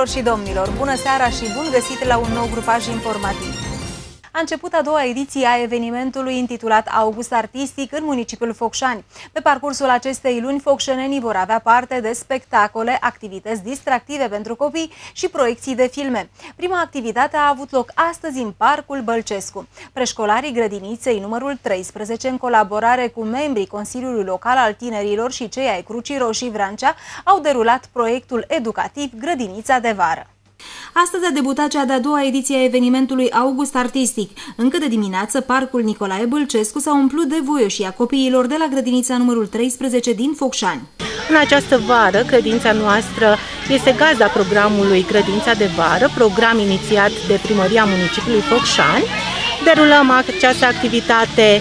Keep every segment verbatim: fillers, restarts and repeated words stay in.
Doamnelor și domnilor, bună seara și bun găsit la un nou grupaj informativ. A început a doua ediție a evenimentului intitulat August Artistic în municipiul Focșani. Pe parcursul acestei luni, focșenenii vor avea parte de spectacole, activități distractive pentru copii și proiecții de filme. Prima activitate a avut loc astăzi în Parcul Bălcescu. Preșcolarii grădiniței numărul treisprezece, în colaborare cu membrii Consiliului Local al Tinerilor și cei ai Crucii Roșii Vrancea, au derulat proiectul educativ Grădinița de Vară. Astăzi a debutat cea de-a doua ediție a evenimentului August Artistic. Încă de dimineață, Parcul Nicolae Bălcescu s-a umplut de voioșia copiilor de la grădinița numărul treisprezece din Focșani. În această vară, grădinița noastră este gazda programului Grădinița de Vară, program inițiat de Primăria Municipiului Focșani. Derulăm această activitate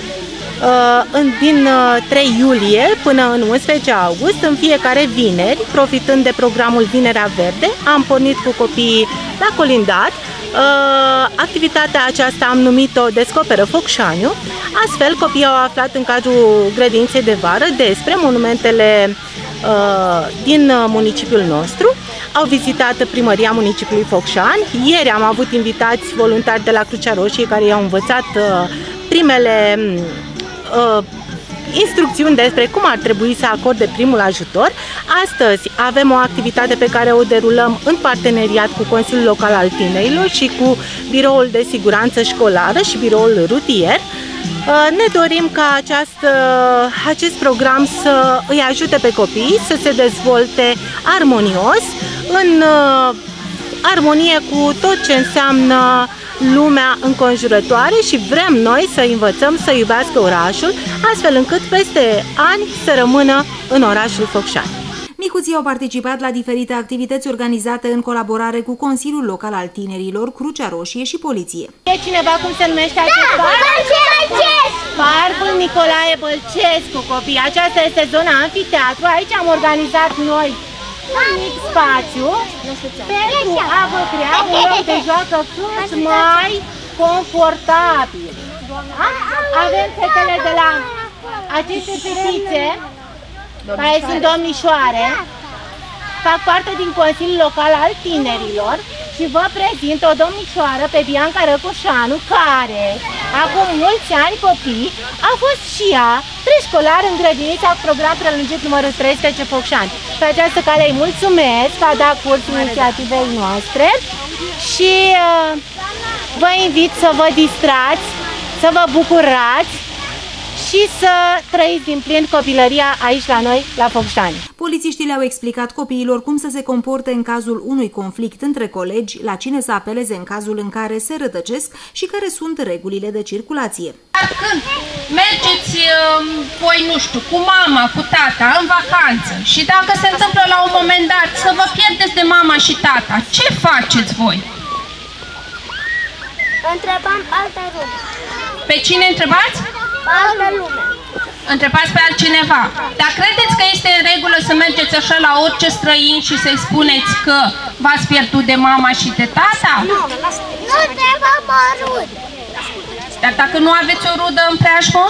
din trei iulie până în unsprezece august, în fiecare vineri, profitând de programul Vinerea Verde. Am pornit cu copiii la colindat. Activitatea aceasta am numit-o Descoperă Focșaniu. Astfel, copiii au aflat în cadrul grădiniței de vară despre monumentele din municipiul nostru. Au vizitat Primăria Municipiului Focșani. Ieri am avut invitați voluntari de la Crucea Roșie care i-au învățat primele Uh, instrucțiuni despre cum ar trebui să acorde primul ajutor. Astăzi avem o activitate pe care o derulăm în parteneriat cu Consiliul Local al Tinerilor și cu Biroul de Siguranță Școlară și Biroul Rutier. Uh, ne dorim ca această, acest program să îi ajute pe copii să se dezvolte armonios, în uh, armonie cu tot ce înseamnă lumea înconjurătoare și vrem noi să învățăm să iubească orașul, astfel încât peste ani să rămână în orașul Focșani. Micuții au participat la diferite activități organizate în colaborare cu Consiliul Local al Tinerilor, Crucea Roșie și Poliție. E cineva cum se numește acest parc? Parcul Nicolae Bălcescu, copii. Aceasta este zona amfiteatru. Aici am organizat noi un mic spațiu pentru a vă crea un loc de joacă cât mai confortabil. Avem fetele de la aceste fetițe, care sunt domnișoare, fac parte din Consiliul Local al Tinerilor și vă prezint o domnișoară pe Bianca Răcoșanu, care, acum mulți ani copii, a fost și ea preșcolar în grădinița cu program prelungit numărul treisprezece Focșani. Pe această cale îi mulțumesc că a dat curs inițiativei noastre și uh, vă invit să vă distrați, să vă bucurați și să trăiți din plin copilăria aici la noi, la Focșani. Polițiștii le-au explicat copiilor cum să se comporte în cazul unui conflict între colegi, la cine să apeleze în cazul în care se rătăcesc și care sunt regulile de circulație. Când mergeți, voi nu știu, cu mama, cu tata, în vacanță și dacă se întâmplă la un moment dat să vă pierdeți de mama și tata, ce faceți voi? Întrebăm altă lume. Pe cine întrebați? Altă lume. Întrebați pe altcineva. Dar credeți că este în regulă să mergeți așa la orice străin și să-i spuneți că v-ați pierdut de mama și de tata? Nu, nu trebuie mă rud. Dar dacă nu aveți o rudă în preajmă?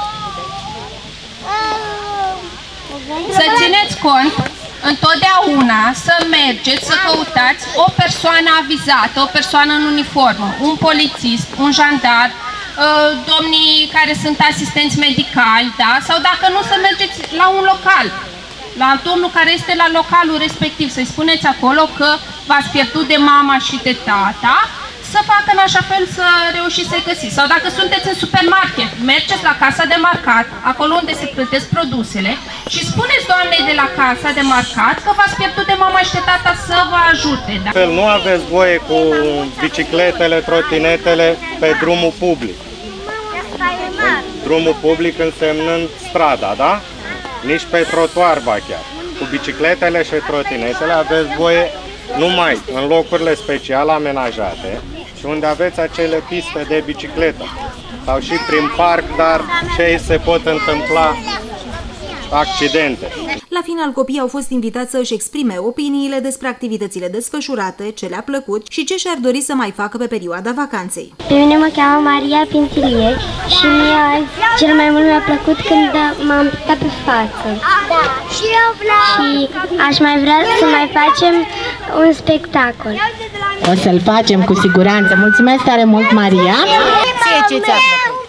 Să țineți cont întotdeauna să mergeți, să căutați o persoană avizată, o persoană în uniformă, un polițist, un jandar, domnii care sunt asistenți medicali, da? Sau dacă nu, să mergeți la un local, la domnul care este la localul respectiv, să-i spuneți acolo că v-ați pierdut de mama și de tata, să facă în așa fel să reușiți să-i găsiți. Sau dacă sunteți în supermarket, mergeți la casa de marcat, acolo unde se plătesc produsele și spuneți doamnei de la casa de marcat că v-ați pierdut de mama și de tata să vă ajute. Da? Nu aveți voie cu bicicletele, trotinetele pe drumul public. Drumul public însemnând strada, da? Nici pe trotuar, ba chiar. Cu bicicletele și trotinetele aveți voie numai în locurile special amenajate și unde aveți acele piste de bicicletă sau și prin parc, dar ce se pot întâmpla accidente. La final, copiii au fost invitați să își exprime opiniile despre activitățile desfășurate, ce le-a plăcut și ce și-ar dori să mai facă pe perioada vacanței. Pe mine mă cheamă Maria Pintilie și mie cel mai mult mi-a plăcut când m-am picat pe față. Da. Și eu vreau. Și aș mai vrea să mai facem un spectacol. O să-l facem cu siguranță. Mulțumesc tare mult, Maria. Ție ce ți-a plăcut?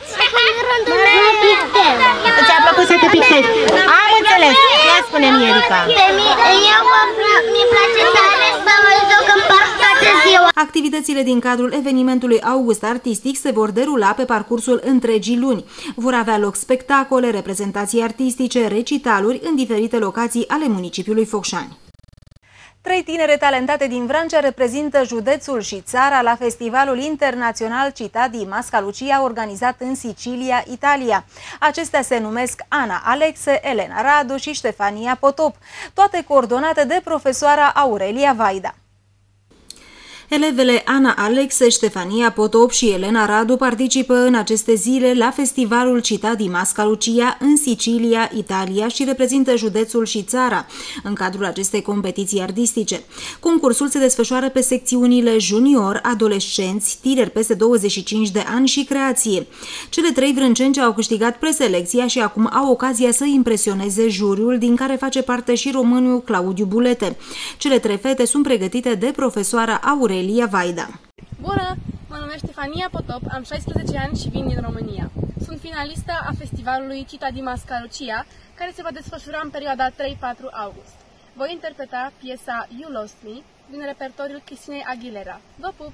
Ți-a plăcut să te pictezi? Am înțeles. Ia spune-mi, Erica. Eu mi place tare să mă joc în parc toată ziua. Activitățile din cadrul evenimentului August Artistic se vor derula pe parcursul întregii luni. Vor avea loc spectacole, reprezentații artistice, recitaluri în diferite locații ale municipiului Focșani. Trei tinere talentate din Vrancea reprezintă județul și țara la Festivalul Internațional Città di Mascalucia, organizat în Sicilia, Italia. Acestea se numesc Ana Alexe, Elena Radu și Ștefania Potop, toate coordonate de profesoara Aurelia Vaida. Elevele Ana Alexe, Ștefania Potop și Elena Radu participă în aceste zile la Festivalul Città di Mascalucia în Sicilia, Italia și reprezintă județul și țara în cadrul acestei competiții artistice. Concursul se desfășoară pe secțiunile junior, adolescenți, tineri peste douăzeci și cinci de ani și creație. Cele trei vrânceni au câștigat preselecția și acum au ocazia să impresioneze juriul, din care face parte și românul Claudiu Bulete. Cele trei fete sunt pregătite de profesoara Aurelia Aurelia Vaida. Bună! Mă numesc Ștefania Potop, am șaisprezece ani și vin din România. Sunt finalistă a festivalului Città di Mascalucia, care se va desfășura în perioada trei patru august. Voi interpreta piesa You Lost Me din repertoriul Cristinei Aguilera. Vă pup!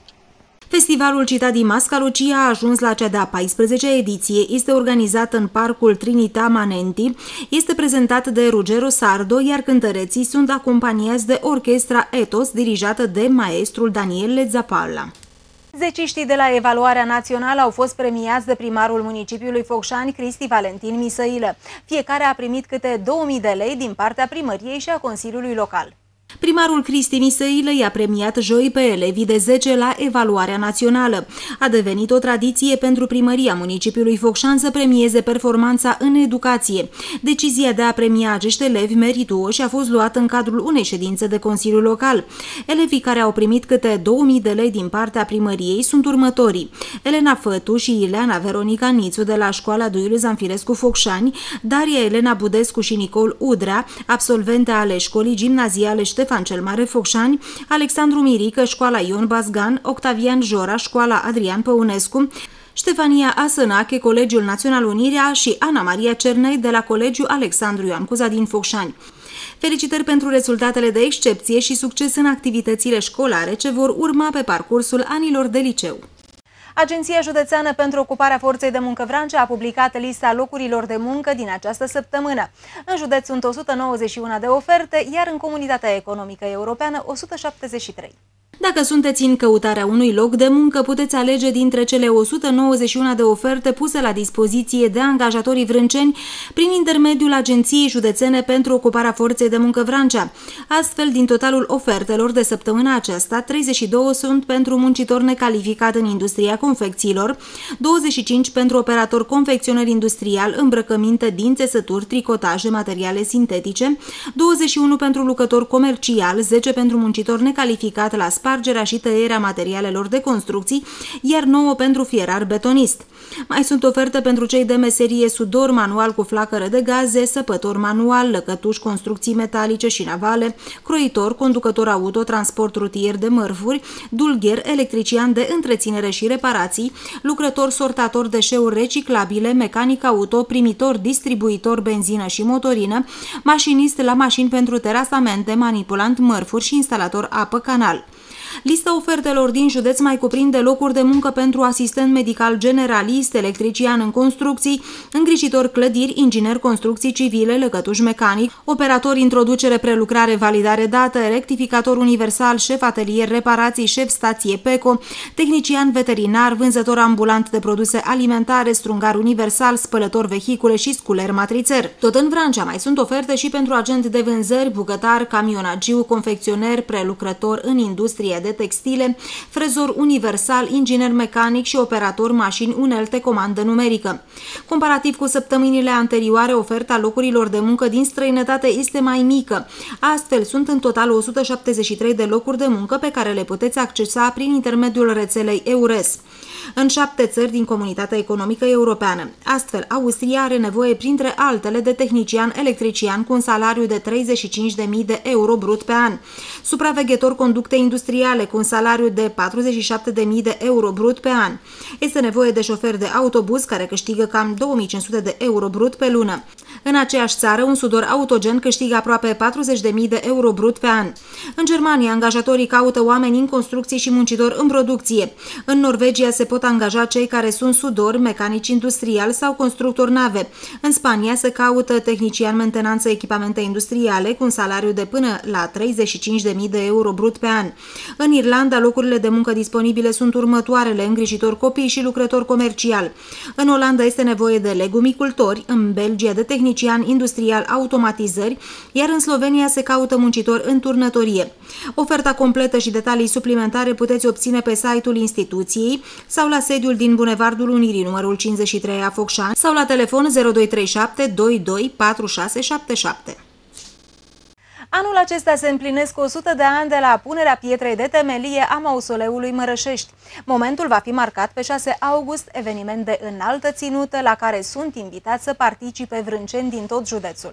Festivalul Città di Mascalucia a ajuns la cea de-a paisprezecea ediție, este organizat în Parcul Trinita Manenti, este prezentat de Ruggero Sardo, iar cântăreții sunt acompaniați de orchestra Ethos, dirijată de maestrul Daniele Zappalla. Zeciștii de la evaluarea națională au fost premiați de primarul municipiului Focșani, Cristi Valentin Misăilă. Fiecare a primit câte două mii de lei din partea primăriei și a Consiliului Local. Primarul Cristi Misăilă i-a premiat joi pe elevii de zece la evaluarea națională. A devenit o tradiție pentru primăria municipiului Focșani să premieze performanța în educație. Decizia de a premia acești elevi merituoși a fost luată în cadrul unei ședințe de Consiliul Local. Elevii care au primit câte două mii de lei din partea primăriei sunt următorii: Elena Fătu și Ileana Veronica Nițu de la Școala Duiliu Zanfirescu Focșani, Daria Elena Budescu și Nicol Udrea, absolvente ale școlii gimnaziale Ștefan cel Mare Focșani, Alexandru Mirică, Școala Ion Bazgan, Octavian Jora, Școala Adrian Păunescu, Ștefania Asănache, Colegiul Național Unirea și Ana Maria Cernei de la Colegiul Alexandru Ioan Cuza din Focșani. Felicitări pentru rezultatele de excepție și succes în activitățile școlare ce vor urma pe parcursul anilor de liceu. Agenția Județeană pentru Ocuparea Forței de Muncă Vrancea a publicat lista locurilor de muncă din această săptămână. În județ sunt o sută nouăzeci și unu de oferte, iar în Comunitatea Economică Europeană o sută șaptezeci și trei. Dacă sunteți în căutarea unui loc de muncă, puteți alege dintre cele o sută nouăzeci și unu de oferte puse la dispoziție de angajatorii vrânceni prin intermediul Agenției Județene pentru Ocuparea Forței de Muncă Vrancea. Astfel, din totalul ofertelor de săptămâna aceasta, treizeci și două sunt pentru muncitor necalificat în industria confecțiilor, douăzeci și cinci pentru operator confecționer industrial, îmbrăcăminte din țesături, tricotaje, materiale sintetice, douăzeci și unu pentru lucrător comercial, zece pentru muncitor necalificat la spargerea și tăierea materialelor de construcții, iar nouă pentru fierar betonist. Mai sunt oferte pentru cei de meserie sudor manual cu flacără de gaze, săpător manual, lăcătuș, construcții metalice și navale, croitor, conducător auto, transport rutier de mărfuri, dulgher, electrician de întreținere și reparații, lucrător sortator deșeuri reciclabile, mecanic auto, primitor, distribuitor benzină și motorină, mașinist la mașini pentru terasamente, manipulant mărfuri și instalator apă-canal. Lista ofertelor din județ mai cuprinde locuri de muncă pentru asistent medical generalist, electrician în construcții, îngrijitor clădiri, inginer construcții civile, lăcătuș mecanic, operator introducere, prelucrare, validare dată, rectificator universal, șef atelier, reparații, șef stație PECO, tehnician veterinar, vânzător ambulant de produse alimentare, strungar universal, spălător vehicule și sculer matrițer. Tot în Vrancea mai sunt oferte și pentru agent de vânzări, bucătar, camionagiu, confecționer, prelucrător în industrie de de textile, frezor universal, inginer mecanic și operator mașini unelte comandă numerică. Comparativ cu săptămânile anterioare, oferta locurilor de muncă din străinătate este mai mică. Astfel, sunt în total o sută șaptezeci și trei de locuri de muncă pe care le puteți accesa prin intermediul rețelei EURES în șapte țări din Comunitatea Economică Europeană. Astfel, Austria are nevoie, printre altele, de tehnician electrician cu un salariu de treizeci și cinci de mii de euro brut pe an, supraveghetor conducte industriale cu un salariu de patruzeci și șapte de mii de euro brut pe an. Este nevoie de șofer de autobuz care câștigă cam două mii cinci sute de euro brut pe lună. În aceeași țară, un sudor autogen câștigă aproape patruzeci de mii de euro brut pe an. În Germania, angajatorii caută oameni în construcții și muncitori în producție. În Norvegia se pot angaja cei care sunt sudori, mecanici industriali sau constructori nave. În Spania se caută tehnician mentenanță echipamente industriale cu un salariu de până la treizeci și cinci de mii de euro brut pe an. În Irlanda, locurile de muncă disponibile sunt următoarele: îngrijitor copii și lucrător comercial. În Olanda este nevoie de legumicultori, în Belgia de tehnician industrial automatizări, iar în Slovenia se caută muncitori în turnătorie. Oferta completă și detalii suplimentare puteți obține pe site-ul instituției sau la sediul din Bulevardul Unirii, numărul cincizeci și trei a Focșani, sau la telefon zero doi trei șapte doi doi patru șase șapte șapte. Anul acesta se împlinesc o sută de ani de la punerea pietrei de temelie a mausoleului Mărășești. Momentul va fi marcat pe șase august, eveniment de înaltă ținută la care sunt invitați să participe vrânceni din tot județul.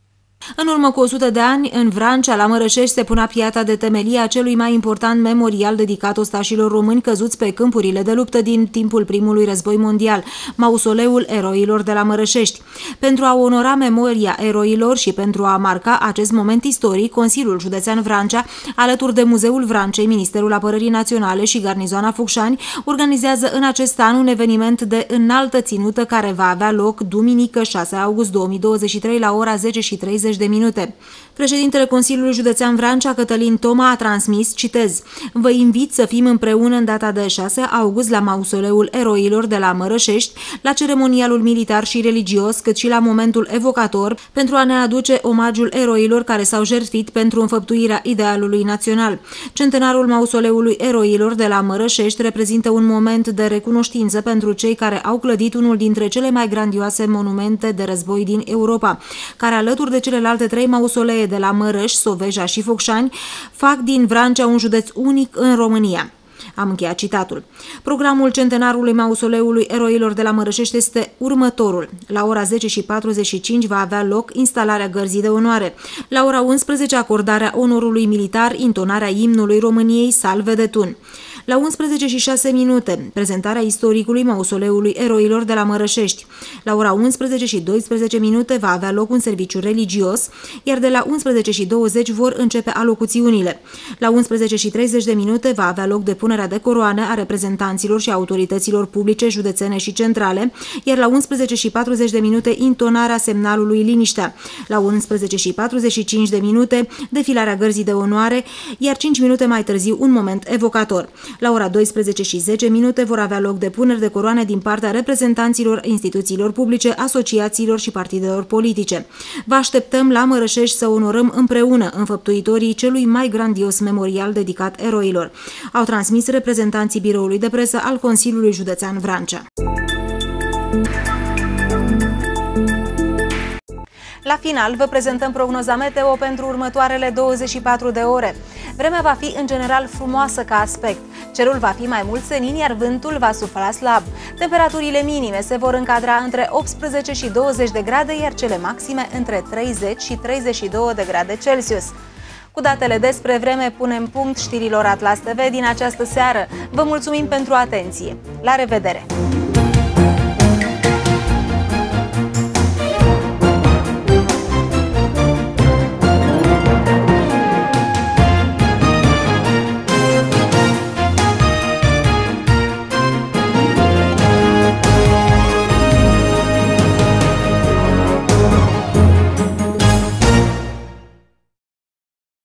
În urmă cu o sută de ani, în Vrancea, la Mărășești, se punea piatra de temelie a celui mai important memorial dedicat ostașilor români căzuți pe câmpurile de luptă din timpul primului război mondial, mausoleul eroilor de la Mărășești. Pentru a onora memoria eroilor și pentru a marca acest moment istoric, Consiliul Județean Vrancea, alături de Muzeul Vrancei, Ministerul Apărării Naționale și Garnizoana Focșani, organizează în acest an un eveniment de înaltă ținută care va avea loc duminică șase august două mii douăzeci și trei la ora zece și treizeci de minute. Președintele Consiliului Județean Vrancea, Cătălin Toma, a transmis, citez: "Vă invit să fim împreună în data de șase august la mausoleul eroilor de la Mărășești, la ceremonialul militar și religios, cât și la momentul evocator, pentru a ne aduce omagiul eroilor care s-au jertfit pentru înfăptuirea idealului național. Centenarul mausoleului eroilor de la Mărășești reprezintă un moment de recunoștință pentru cei care au clădit unul dintre cele mai grandioase monumente de război din Europa, care, alături de celelalte trei mausolee de la Mărăș, Soveja și Focșani, fac din Vrancea un județ unic în România." Am încheiat citatul. Programul centenarului mausoleului eroilor de la Mărășești este următorul. La ora zece și patruzeci și cinci va avea loc instalarea gărzii de onoare. La ora unsprezece acordarea onorului militar, intonarea imnului României, Salve de Tun. La unsprezece și șase minute, prezentarea istoricului mausoleului eroilor de la Mărășești. La ora unsprezece și doisprezece minute va avea loc un serviciu religios, iar de la unsprezece și douăzeci vor începe alocuțiunile. La unsprezece și treizeci de minute va avea loc depunerea de coroane a reprezentanților și autorităților publice, județene și centrale, iar la unsprezece și patruzeci de minute intonarea semnalului Liniștea. La unsprezece și patruzeci și cinci de minute defilarea gărzii de onoare, iar cinci minute mai târziu un moment evocator. La ora douăsprezece și zece minute vor avea loc depuneri de coroane din partea reprezentanților instituțiilor publice, asociațiilor și partidelor politice. Vă așteptăm la Mărășești să onorăm împreună înfăptuitorii celui mai grandios memorial dedicat eroilor. Au transmis reprezentanții biroului de presă al Consiliului Județean Vrancea. La final, vă prezentăm prognoza meteo pentru următoarele douăzeci și patru de ore. Vremea va fi în general frumoasă ca aspect. Cerul va fi mai mult senin, iar vântul va sufla slab. Temperaturile minime se vor încadra între optsprezece și douăzeci de grade, iar cele maxime între treizeci și treizeci și doi de grade Celsius. Cu datele despre vreme punem punct știrilor Atlas T V din această seară. Vă mulțumim pentru atenție. La revedere!